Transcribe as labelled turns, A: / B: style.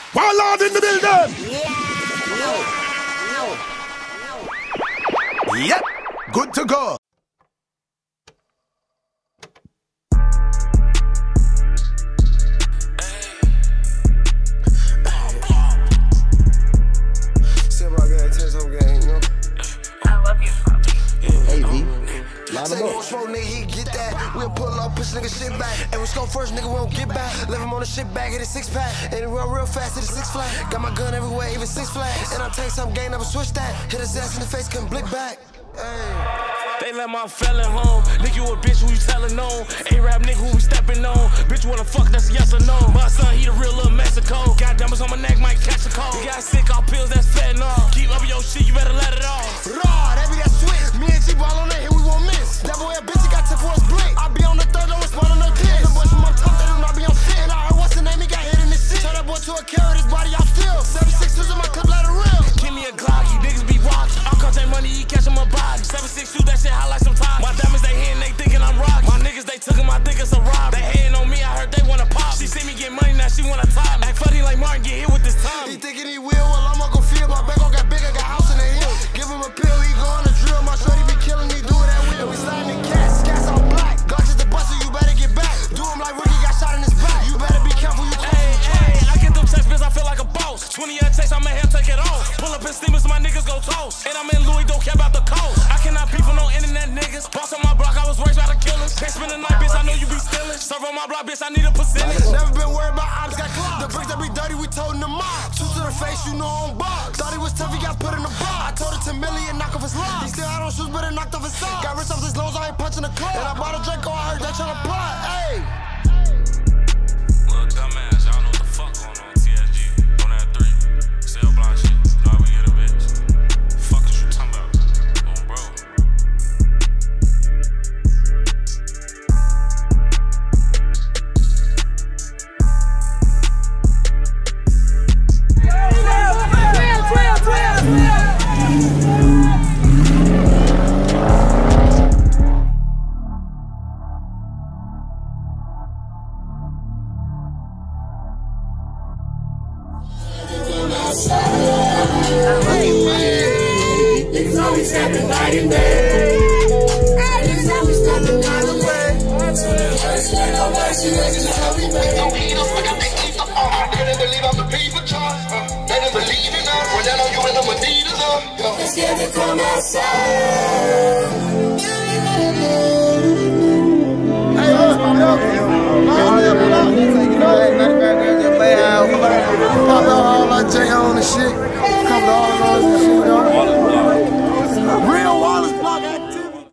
A: Warlord in the building! Yep, good to go.
B: Smoke nigga, he get that. We'll pull up, push nigga shit back. And we scope first, nigga, we don't get back. Leave him on the shit back, hit a 6-pack. And it run real fast, hit a 6-flag. Got my gun everywhere, even 6 flags. And I take some game, never switch that. Hit his ass in the face, couldn't blick back.
C: They let my felon home. Nigga, you a bitch who you telling on. A-rap nigga who we stepping on. Bitch, wanna fuck, that's a yes or no. My son, he the real little Mexico. Got diamonds on my neck, might catch a cold. You got sick off pills, that's fentanyl. Keep up your shit, you better let it off.
B: Raw, that be that switch. Me and Gball on that hit, we won't miss. That boy a bitch, he got 10 for his blink. I be on the third, don't respond to no diss. The boys from up top, they do not be on shit. And I heard what's the name, he got hit in this shit. Turn that boy to a carrot, his body out still. 76 in my clip, let it real.
C: Give me a Glock, you niggas be watching. I'll contain money, he catch him a body. 762, that shit hot like some time. My diamonds, they hitting, they thinking I'm rock. My niggas, they took him, I think it's a rob. They hating on me, I heard they wanna pop. She see me get money, now she wanna top. Act funny like Martin, get hit with this time.
B: He thinking he will, well, I'm gonna go feel. My back got big, I got house in the hill. Give him a pill, he go on the drill. My shorty be killing me, do it at will. We sliding the cats, cats all black. Glock is the buster, you better get back. Do him like Ricky got shot in his back. You better be careful, you
C: Hey, I get them checks, bitch, I feel like a boss. 20 year checks, I'ma have take it off. Pull up in steamers, my niggas go toast. And I'm in Louis, don't care about the coast. I cannot beef for no internet niggas. Boss on my block, I was raised by the killers. Can't spend the night, bitch, I know you be stealing. Serve on my block, bitch, I need a percentage.
B: Never been worried about ops, got clout. The bricks that be dirty, we toting them off. Two to the face, you know on box. Thought he was tough, he got put in the box. I told it to Millie and knock off his locks. He still had on shoes, but it knocked off his socks. Got rich off his loans, I ain't punching the club. And I bought a Draco, I heard that tryna plot. Hey.
C: Little dumbass, y'all know what the fuck going on, TSG. On that 3. Sell blind shit. Know how we get a bitch. Fuck is you talking about? Oh, bro.
D: Niggas always stepping night and day. Niggas always stepping out of the way. First stand on mercy, niggas is how we made. Don't eat us, I got the ether on. Couldn't believe I'm the people charge. They didn't believe in us. When down on you in the Medinas up. They're scared to come outside.
B: Hey, look, pop out all my J on and shit. Come to all those and shit.